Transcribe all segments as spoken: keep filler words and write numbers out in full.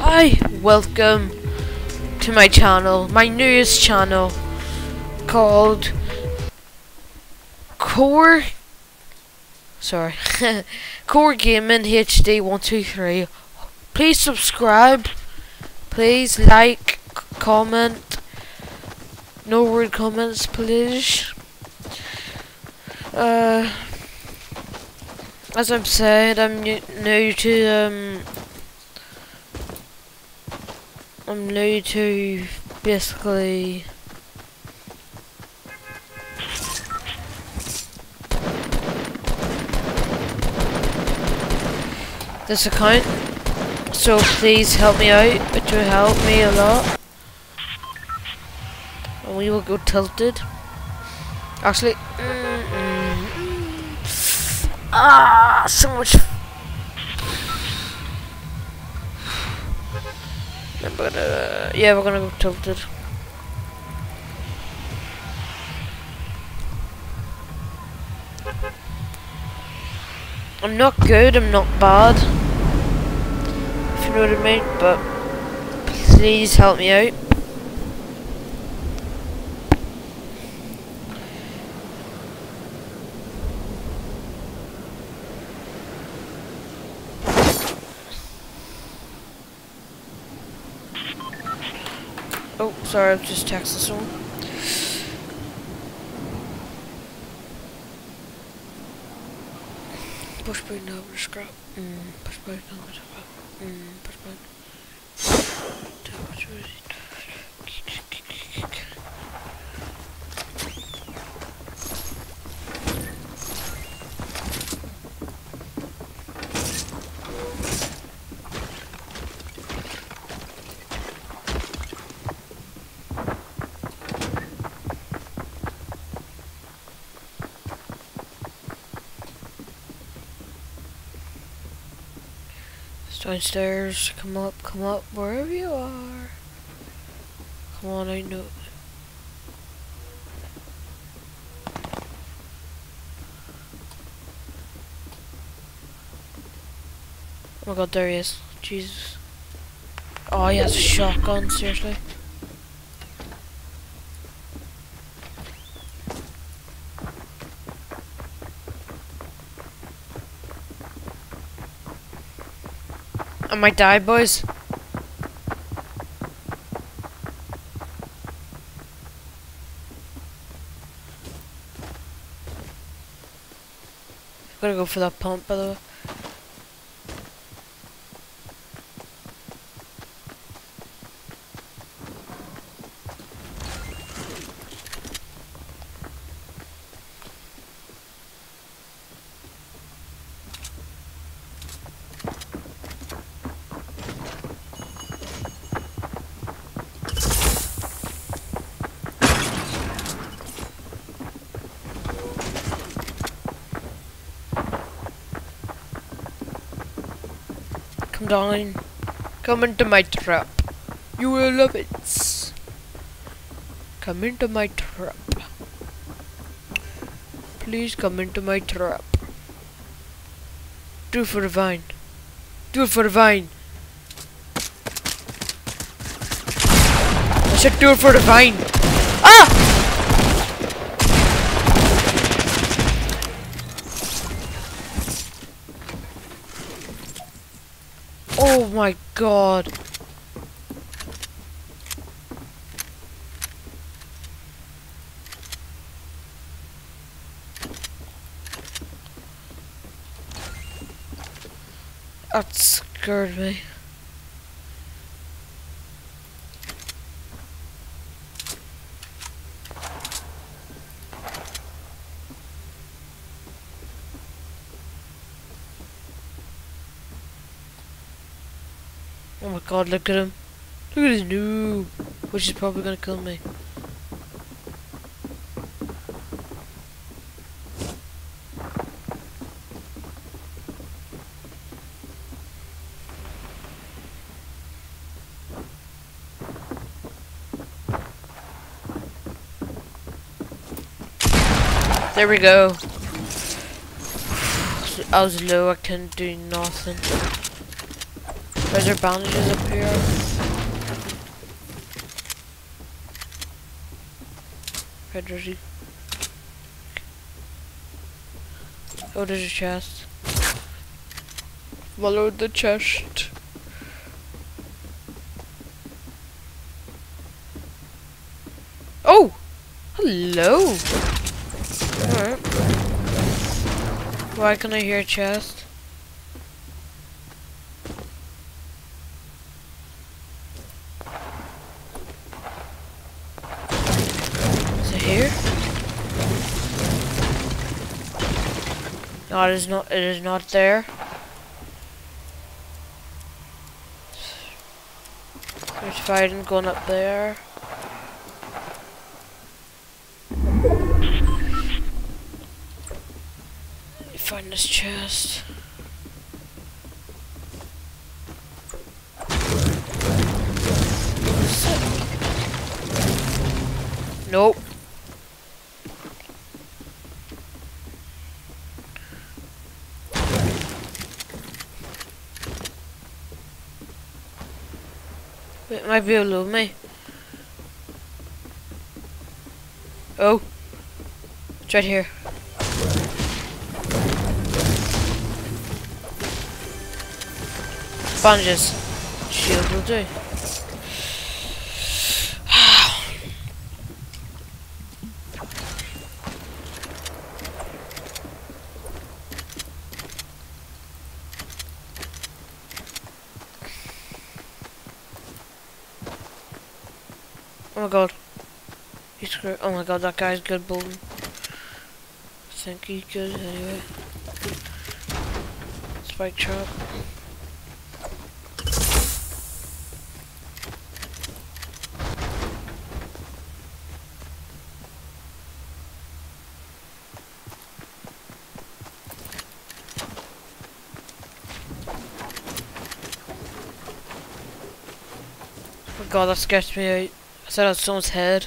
Hi, welcome to my channel, my newest channel called Core Sorry Core Gaming H D one two three. Please subscribe, please like, comment, no rude comments please. Uh as I've said, I'm new, new to um I'm new to basically this account, so please help me out. It will help me a lot, and we will go tilted. Actually, mm, mm, mm. ah, so much. I'm gonna, yeah, we're gonna go tilted. I'm not good, I'm not bad, if you know what I mean, but please help me out. Oh, sorry, I've just texted someone. Push button over scrap. Mm, push button over scrap. Mm, push button. Downstairs, come up, come up, wherever you are. Come on, I know. Oh my god, there he is. Jesus. Oh, he has a shotgun, seriously. I might die, boys. Gotta go for that pump, by the way. Come down. Come into my trap. You will love it. Come into my trap. Please come into my trap. Do it for the vine. Do it for the vine. I said do it for the vine. Ah! Oh my god. That scared me. Oh my god, look at him. Look at his noob. Which is probably gonna kill me. There we go. I was low, I couldn't do nothing. Where's there bandages up here? Red jersey. Oh, there's a chest. Follow the chest. Oh! Hello! Alright. Why can I hear a chest? Is it here? No, it is not. It is not there. There's fighting going up there. Find this chest. Nope. It might be below me. Oh. It's right here. Sponges. Shield will do. Oh my god. He's screwed. Oh my god, that guy's good building. I think he's good anyway. Spike trap. Oh my god, that scared me out. I thought it was someone's head.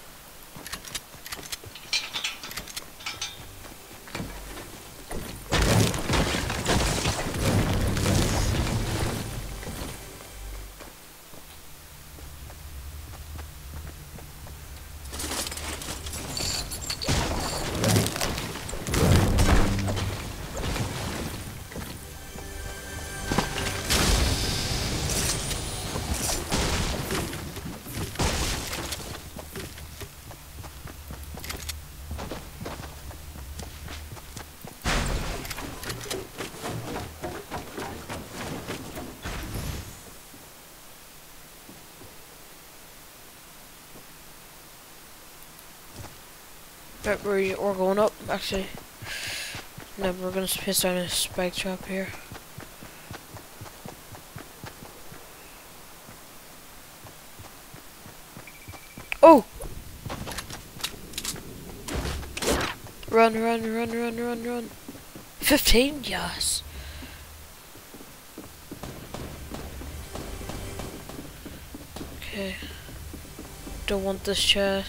Right, we're, we're going up, actually. No, we're gonna piss down a spike trap here. Oh! Run, run, run, run, run, run. fifteen? Yes. Okay. Don't want this chest.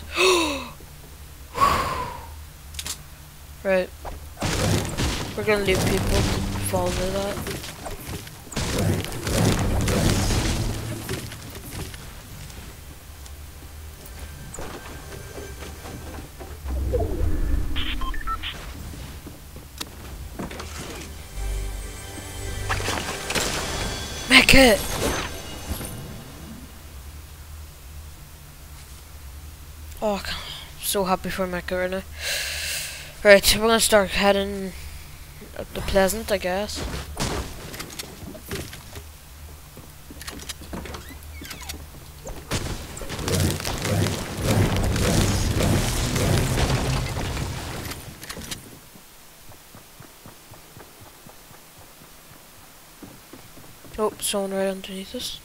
Right. We're gonna leave people to follow that. Make it! Oh, I'm so happy for Mecca right now. Right, we're gonna start heading up to Pleasant, I guess. Oh, someone right underneath us.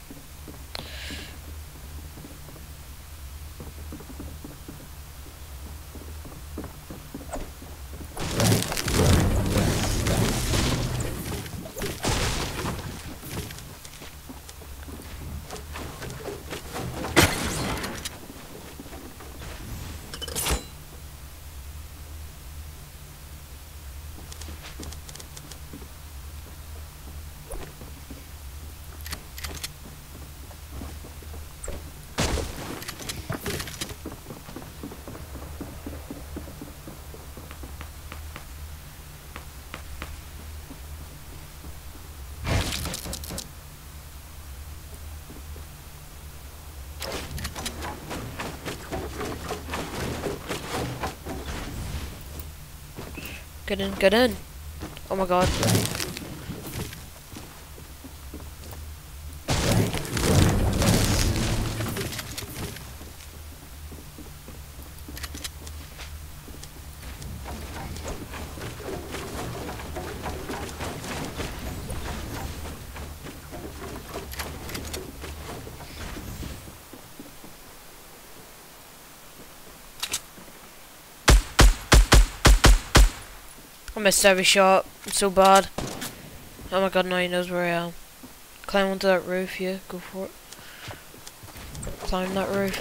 Get in, get in. Oh my god. I missed every shot. It's so bad. Oh my god, now he knows where I am. Climb onto that roof, yeah, go for it. Climb that roof.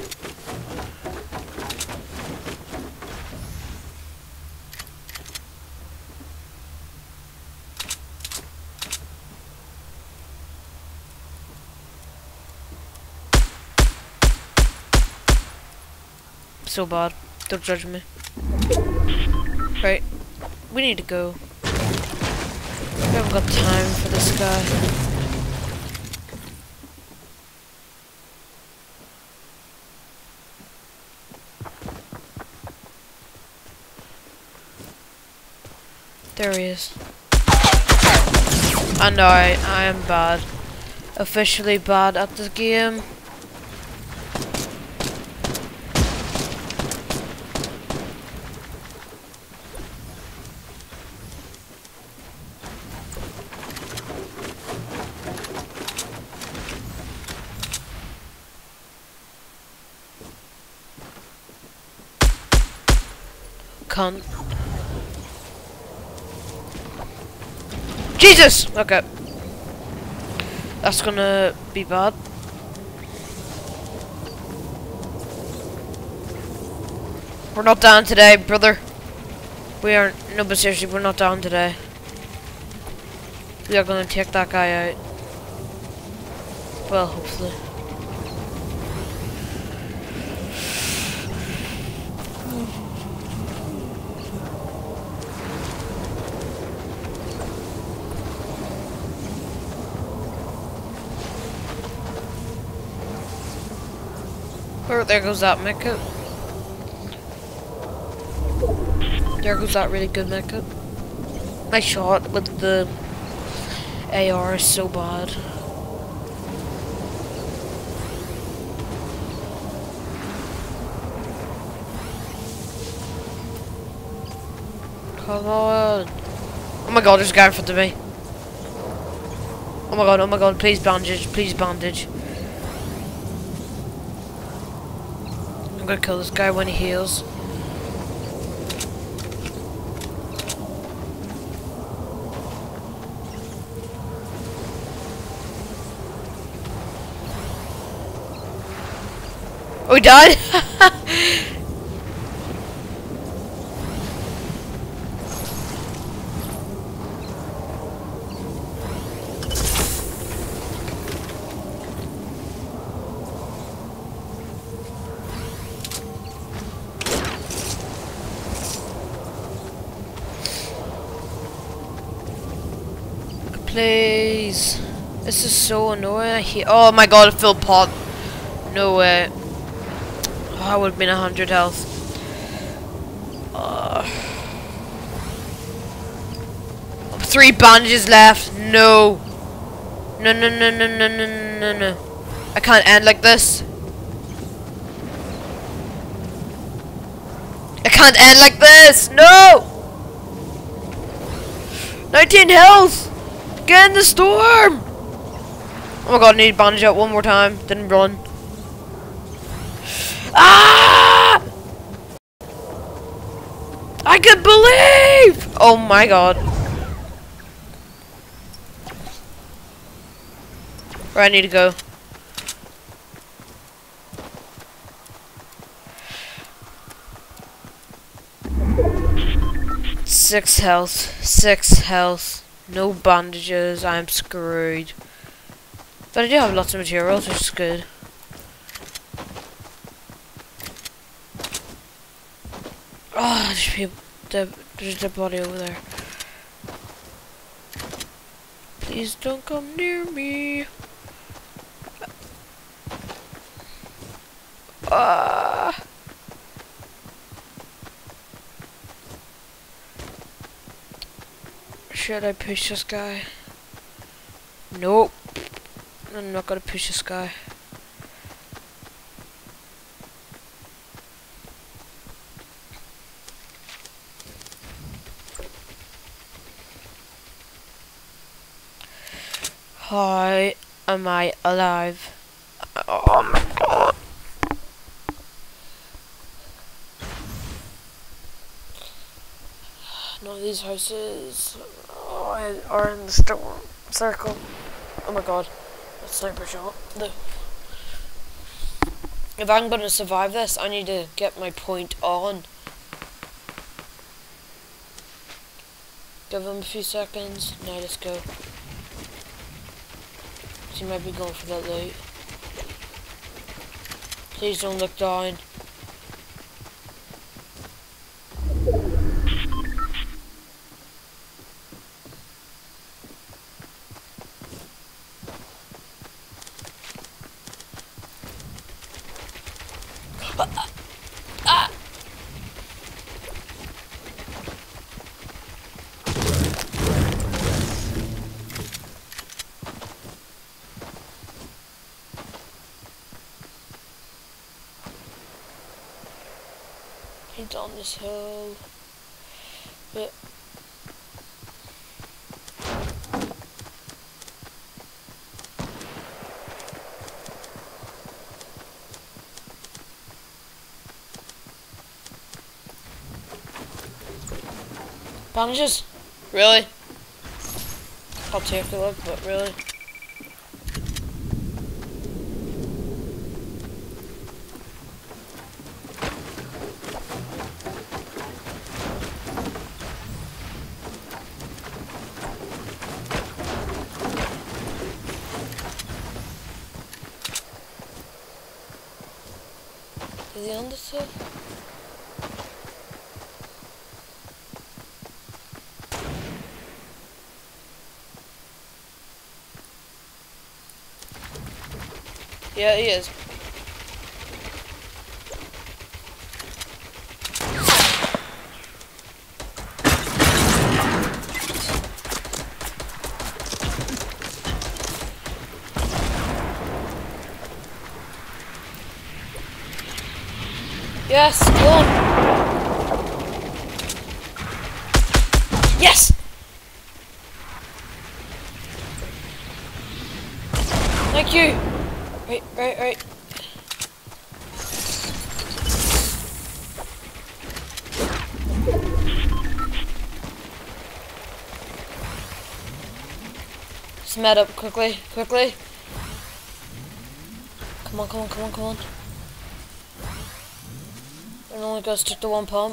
So bad. Don't judge me. Right. We need to go. We haven't got time for this guy. There he is. I know I, I am bad. Officially bad at this game. Cunt. Jesus! Okay. That's gonna be bad. We're not down today, brother. We aren't. No, but seriously, we're not down today. We are gonna take that guy out. Well, hopefully. Oh, there goes that medkit. There goes that really good medkit. My shot with the A R is so bad. Come on. Oh my god, there's a guy in front of me. Oh my god, oh my god, please bandage, please bandage. I'm gonna kill this guy when he heals. Oh, he died? Please. This is so annoying. I hate. Oh my god, a full pot. No way. Oh, I would have been a hundred health. Uh, three bandages left. No. No, no, no, no, no, no, no, no. I can't end like this. I can't end like this. No. nineteen health. Get in the storm! Oh my god, I need to bandage out one more time. Didn't run. Ah! I can believe! Oh my god. Where I need to go. Six health. Six health. No bandages, I'm screwed. But I do have lots of materials, which is good. Oh, there's people, there's a body over there. Please don't come near me. Ah. Should I push this guy? Nope. I'm not gonna push this guy. How am I alive? Oh my god. None of these houses are in the storm circle. Oh my god. That sniper shot. No. If I'm gonna survive this, I need to get my point on. Give him a few seconds. Now let's go. He might be going for that loot. Please don't look down. Ah! He's on this hill. But bandages? Really? I'll take a look, but really? Is he on this hill? Yeah, he is. Yes, go on. Yes! Thank you. Right, right, right. Just med up quickly, quickly. Come on, come on, come on, come on. It only goes to the one pump.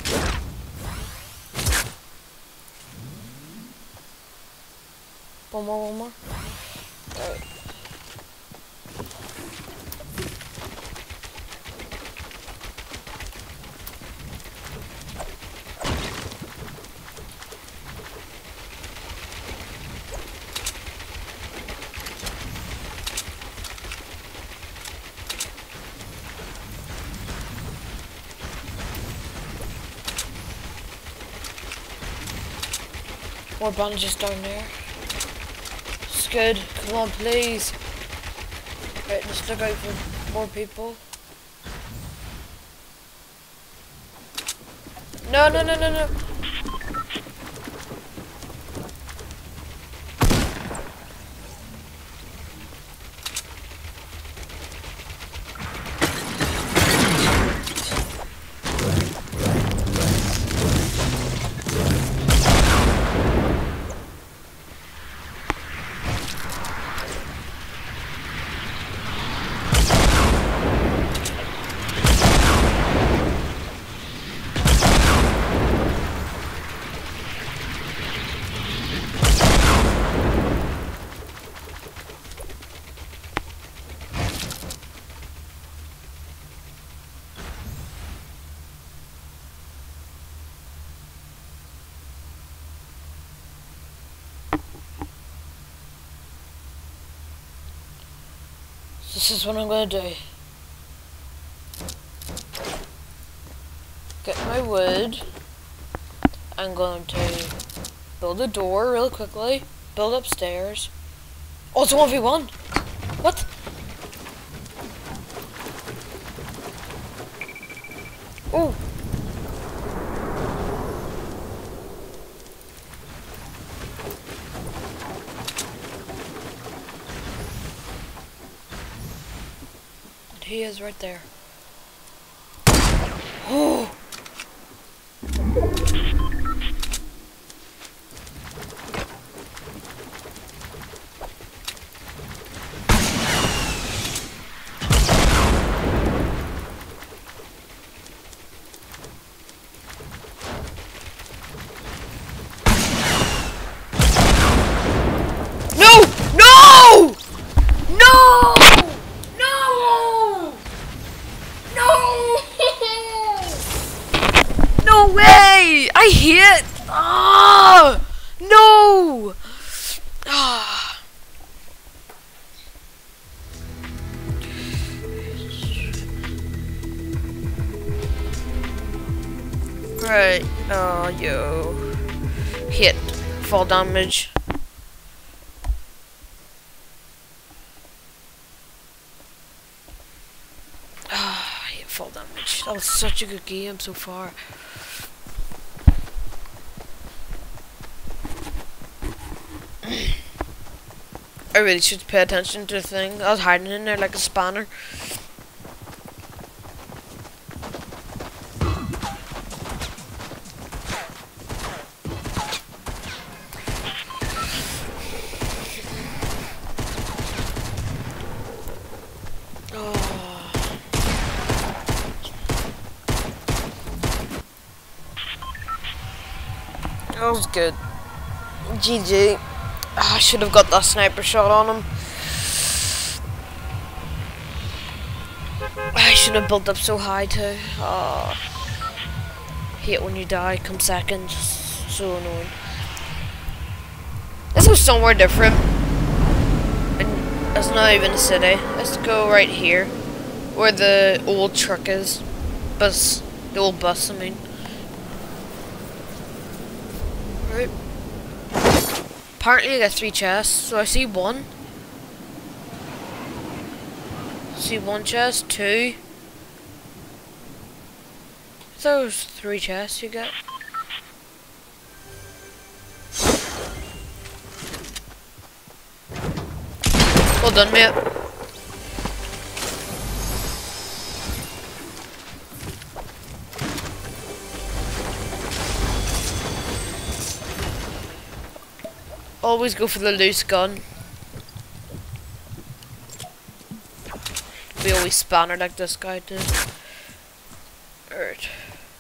One more, one more. Alright. More bandages down there. It's good. Come on, please. Right, let's look out for more people. No, no, no, no, no. This is what I'm gonna do. Get my wood. I'm going to Build a door real quickly. Build upstairs. Oh, it's a one v one. What? Oh. He is right there. Oh. No! No! No! No! No! No way! I hit! Ah! No! Ah! Right. Oh, yo. Hit. Fall damage. Ah, I hit fall damage. That was such a good game so far. I really should pay attention to the thing. I was hiding in there like a spanner. Oh. That was good. G G. Oh, I should have got that sniper shot on him. I should have built up so high too. Oh. Hate when you die, come second. So annoying. Let's go somewhere different. And it's not even a city. Let's go right here. Where the old truck is. Bus. The old bus, I mean. Right. Apparently I got three chests, so I see one. See one chest, two. I thought it was three chests you get. Well done, mate. Always go for the loose gun. We always spanner like this guy did. Alright.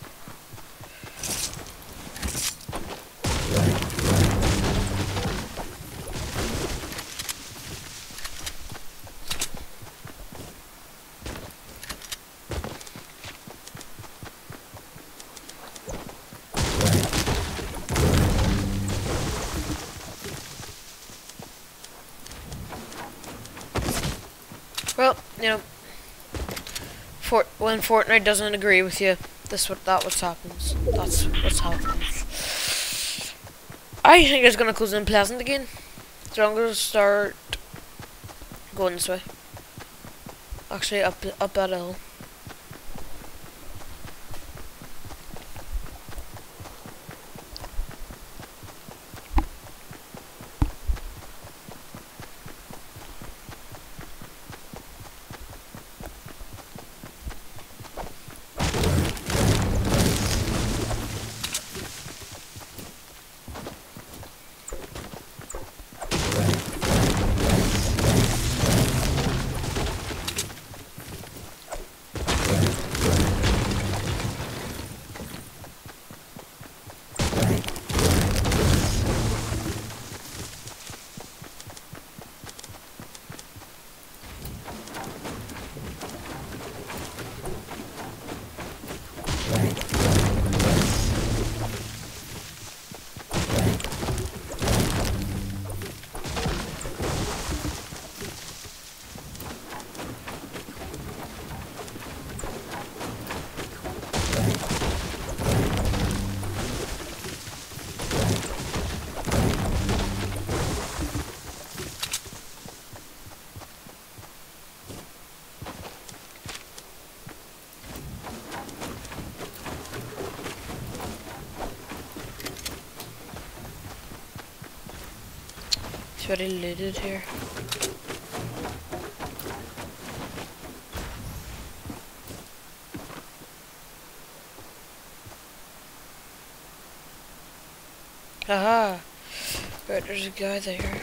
Well, you know, Fort when Fortnite doesn't agree with you, this what that what happens. That's what happens. I think it's gonna close in Pleasant again. So I'm gonna start going this way. Actually, up up that hill. It's very looted here. Haha! Right, there's a guy there.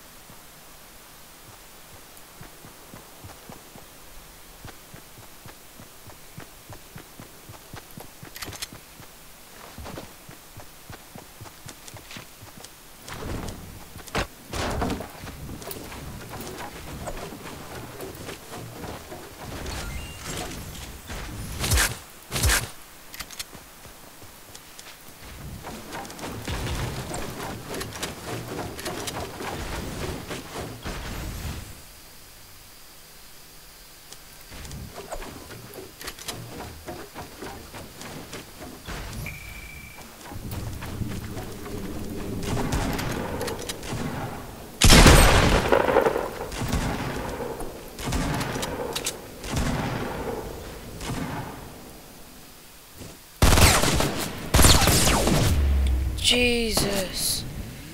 Jesus.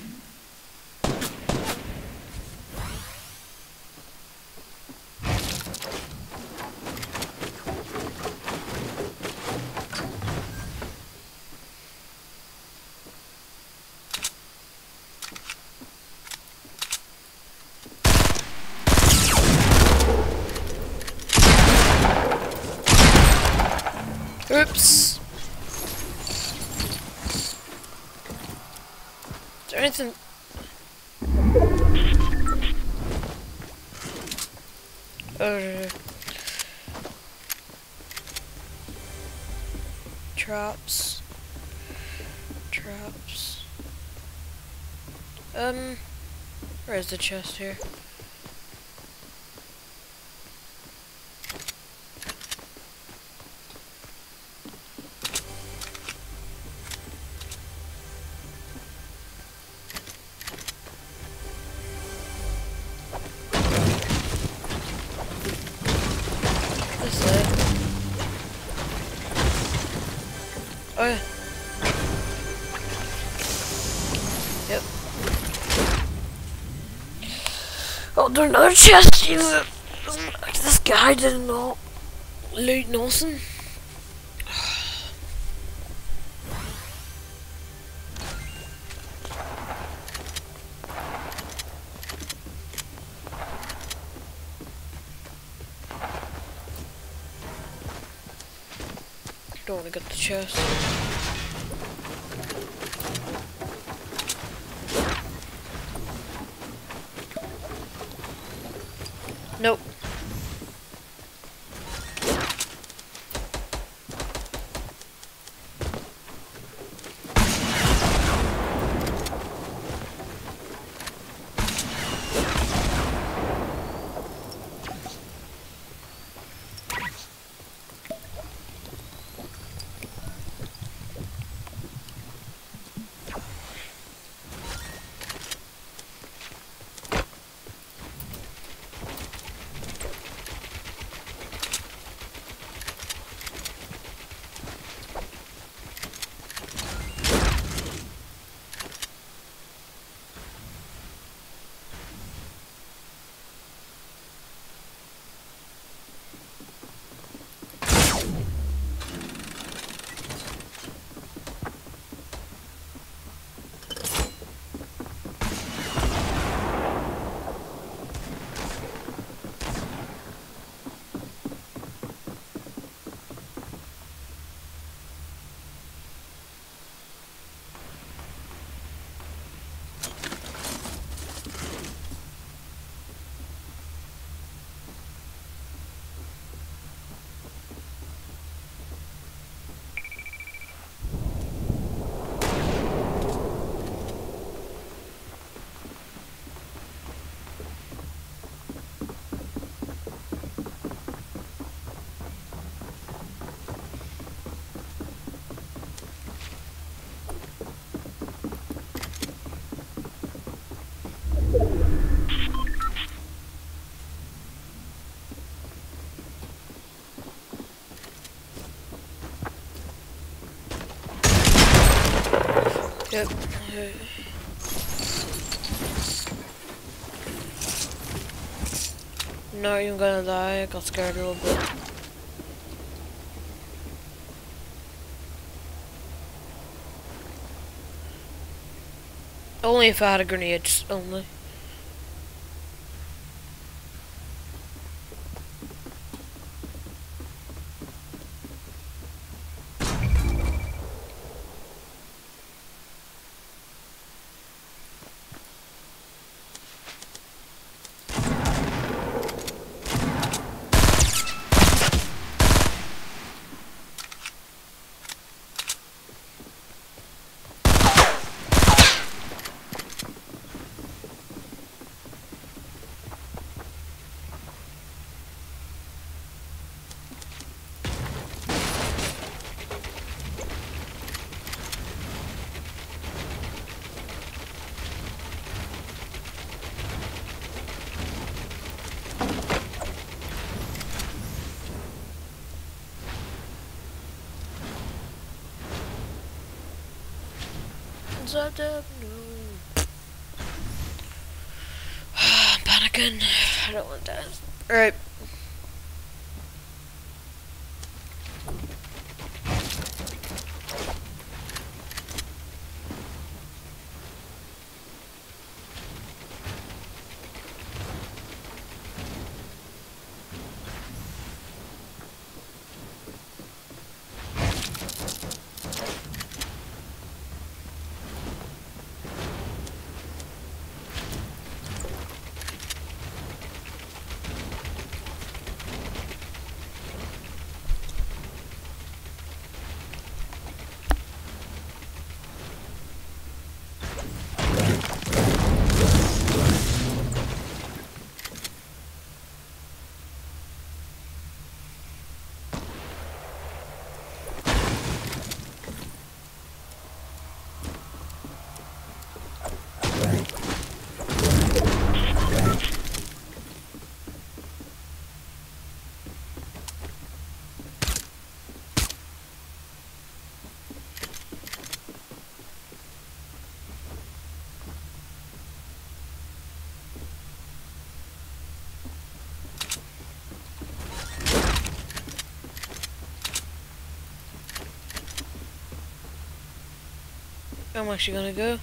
Oops. Is there anything? Uh, traps. Traps. Um, where is the chest here? Oh yeah. Yep. Oh, there's another chest. Jesus. This guy didn't know. Loot Nelson. Don't want to get the chest. Nope. Yep. Not even gonna lie, I got scared a little bit. Only if I had a grenade, only. I'm panicking. I don't want that. Alright. I'm actually gonna go.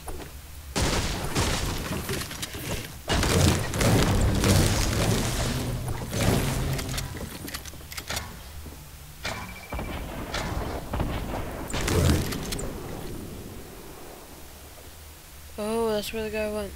Oh, that's where the guy went.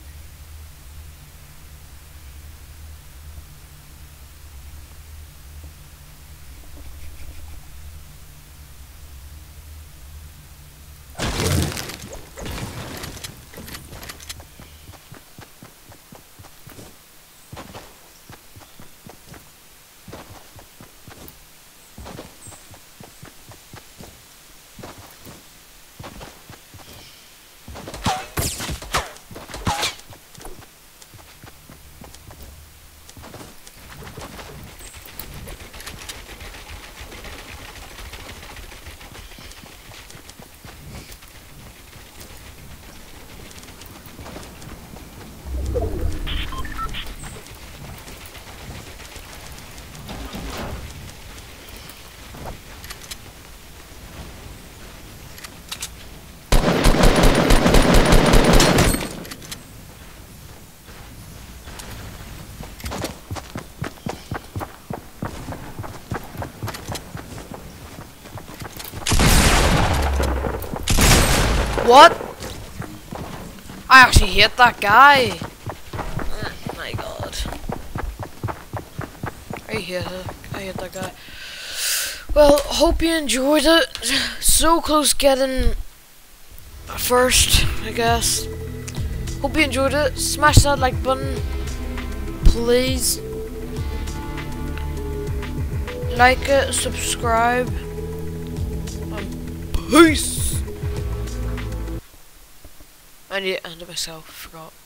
What? I actually hit that guy. Oh my god. I hit it. I hit that guy. Well, hope you enjoyed it. So close getting first, I guess. Hope you enjoyed it. Smash that like button, please. Like it, subscribe, and peace. I need to end it myself, forgot.